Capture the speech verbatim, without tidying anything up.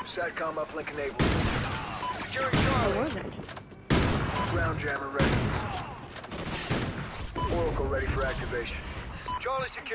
Satcom uplink enabled. Securing I Charlie. wasn't. Ground jammer ready. Oracle ready for activation. Charlie secure.